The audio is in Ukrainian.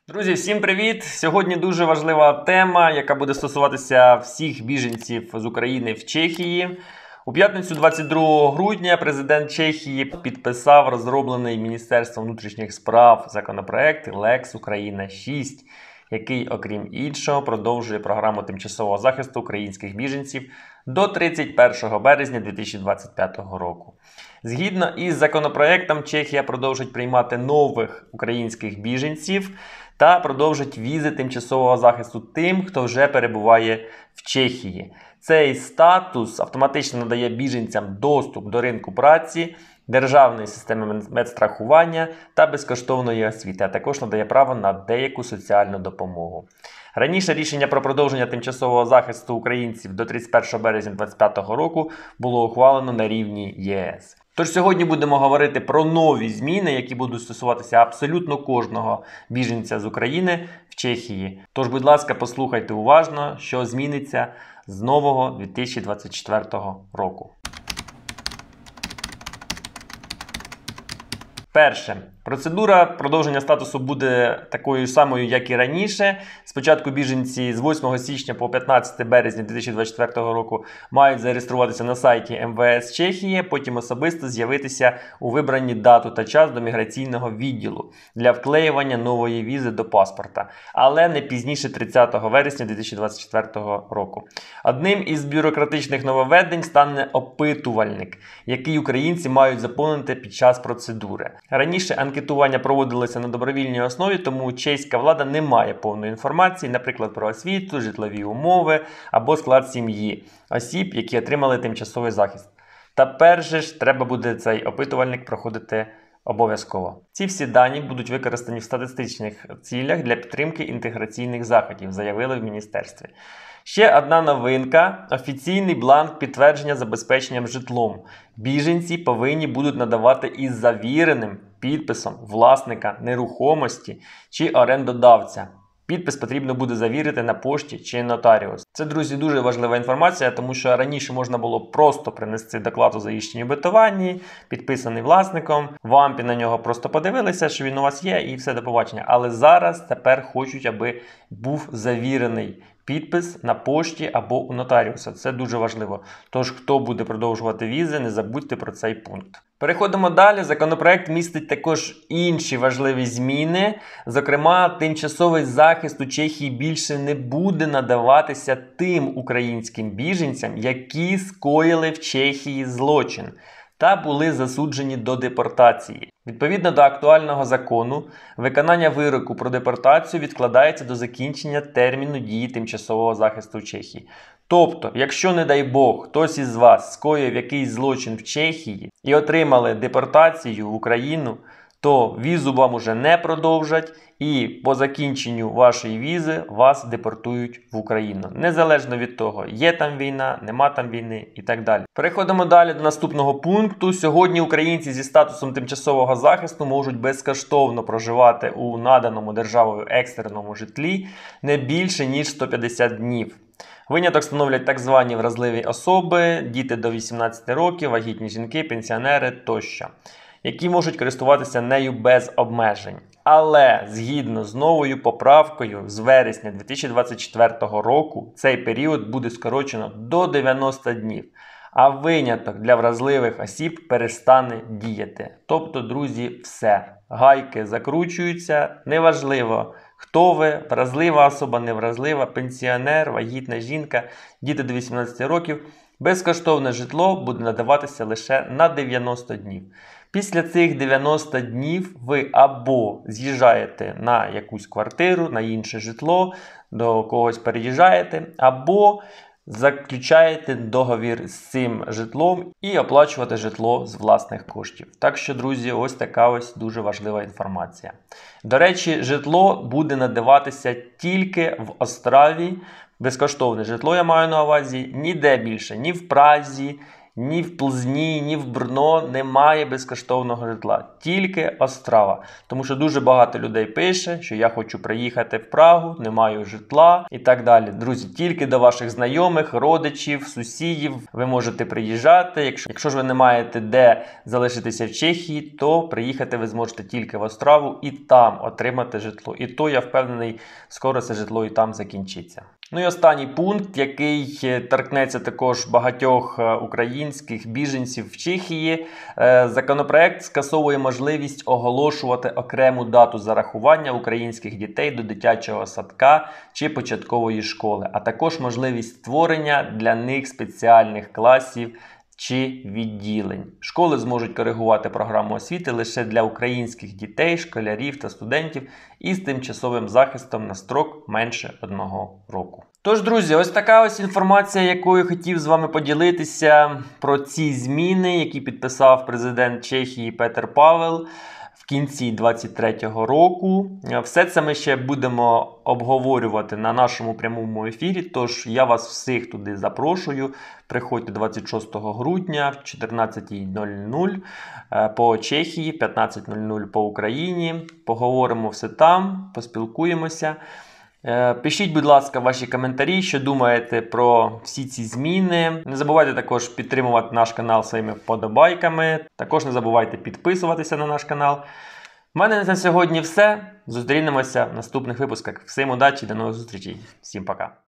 Друзі, всім привіт! Сьогодні дуже важлива тема, яка буде стосуватися всіх біженців з України в Чехії. У п'ятницю 22 грудня президент Чехії підписав розроблений Міністерством внутрішніх справ законопроект Lex Україна 6, який, окрім іншого, продовжує програму тимчасового захисту українських біженців до 31 березня 2025 року. Згідно із законопроектом, Чехія продовжить приймати нових українських біженців та продовжить візи тимчасового захисту тим, хто вже перебуває в Чехії. Цей статус автоматично надає біженцям доступ до ринку праці, державної системи медстрахування та безкоштовної освіти, а також надає право на деяку соціальну допомогу. Раніше рішення про продовження тимчасового захисту українців до 31 березня 2025 року було ухвалено на рівні ЄС. Тож сьогодні будемо говорити про нові зміни, які будуть стосуватися абсолютно кожного біженця з України в Чехії. Тож, будь ласка, послухайте уважно, що зміниться з нового 2024 року. Перше. Процедура продовження статусу буде такою самою, як і раніше. Спочатку біженці з 8 січня по 15 березня 2024 року мають зареєструватися на сайті МВС Чехії, потім особисто з'явитися у вибранні дату та час до міграційного відділу для вклеювання нової візи до паспорта, але не пізніше 30 вересня 2024 року. Одним із бюрократичних нововведень стане опитувальник, який українці мають заповнити під час процедури. Раніше анкетування проводилося на добровільній основі, тому чеська влада не має повної інформації, наприклад, про освіту, житлові умови або склад сім'ї осіб, які отримали тимчасовий захист. Та перше ж треба буде цей опитувальник проходити обов'язково. Ці всі дані будуть використані в статистичних цілях для підтримки інтеграційних заходів, заявили в міністерстві. Ще одна новинка – офіційний бланк підтвердження забезпеченням житлом. Біженці повинні будуть надавати із завіреним підписом власника нерухомості чи орендодавця. Підпис потрібно буде завірити на пошті чи нотаріус. Це, друзі, дуже важлива інформація, тому що раніше можна було просто принести доклад у заїждженні битуванні, підписаний власником, вампі на нього просто подивилися, що він у вас є, і все, до побачення. Але зараз тепер хочуть, аби був завірений підпис на пошті або у нотаріуса. Це дуже важливо. Тож, хто буде продовжувати візи, не забудьте про цей пункт. Переходимо далі. Законопроект містить також інші важливі зміни. Зокрема, тимчасовий захист у Чехії більше не буде надаватися тим українським біженцям, які скоїли в Чехії злочин та були засуджені до депортації. Відповідно до актуального закону, виконання вироку про депортацію відкладається до закінчення терміну дії тимчасового захисту в Чехії. Тобто, якщо, не дай Бог, хтось із вас скоїв якийсь злочин в Чехії і отримали депортацію в Україну, то візу вам уже не продовжать і по закінченню вашої візи вас депортують в Україну. Незалежно від того, є там війна, нема там війни і так далі. Переходимо далі до наступного пункту. Сьогодні українці зі статусом тимчасового захисту можуть безкоштовно проживати у наданому державою екстреному житлі не більше, ніж 150 днів. Виняток становлять так звані вразливі особи, діти до 18 років, вагітні жінки, пенсіонери тощо, які можуть користуватися нею без обмежень. Але, згідно з новою поправкою, з вересня 2024 року цей період буде скорочено до 90 днів, а виняток для вразливих осіб перестане діяти. Тобто, друзі, все. Гайки закручуються, неважливо, хто ви, вразлива особа, невразлива, пенсіонер, вагітна жінка, діти до 18 років. Безкоштовне житло буде надаватися лише на 90 днів. Після цих 90 днів ви або з'їжджаєте на якусь квартиру, на інше житло, до когось переїжджаєте, або заключаєте договір з цим житлом і оплачувати житло з власних коштів. Так що, друзі, ось така ось дуже важлива інформація. До речі, житло буде надаватися тільки в Острові. Безкоштовне житло, я маю на увазі, ніде більше, ні в Празі, ні в Плзні, ні в Брно немає безкоштовного житла. Тільки Острава. Тому що дуже багато людей пише, що я хочу приїхати в Прагу, не маю житла і так далі. Друзі, тільки до ваших знайомих, родичів, сусідів ви можете приїжджати. Якщо ж ви не маєте де залишитися в Чехії, то приїхати ви зможете тільки в Остраву і там отримати житло. І то, я впевнений, скоро це житло і там закінчиться. Ну і останній пункт, який торкнеться також багатьох українських біженців в Чехії. Законопроект скасовує можливість оголошувати окрему дату зарахування українських дітей до дитячого садка чи початкової школи, а також можливість створення для них спеціальних класів чи відділень. Школи зможуть коригувати програму освіти лише для українських дітей, школярів та студентів із тимчасовим захистом на строк менше 1 року. Тож, друзі, ось така ось інформація, якою хотів з вами поділитися про ці зміни, які підписав президент Чехії Петр Павел в кінці 2023 року. Все це ми ще будемо обговорювати на нашому прямому ефірі, тож я вас всіх туди запрошую. Приходьте 26 грудня в 14:00 по Чехії, 15:00 по Україні. Поговоримо все там, поспілкуємося. Пишіть, будь ласка, ваші коментарі, що думаєте про всі ці зміни. Не забувайте також підтримувати наш канал своїми вподобайками. Також не забувайте підписуватися на наш канал. У мене на сьогодні все. Зустрінемося в наступних випусках. Всім удачі, до нових зустрічей. Всім пока.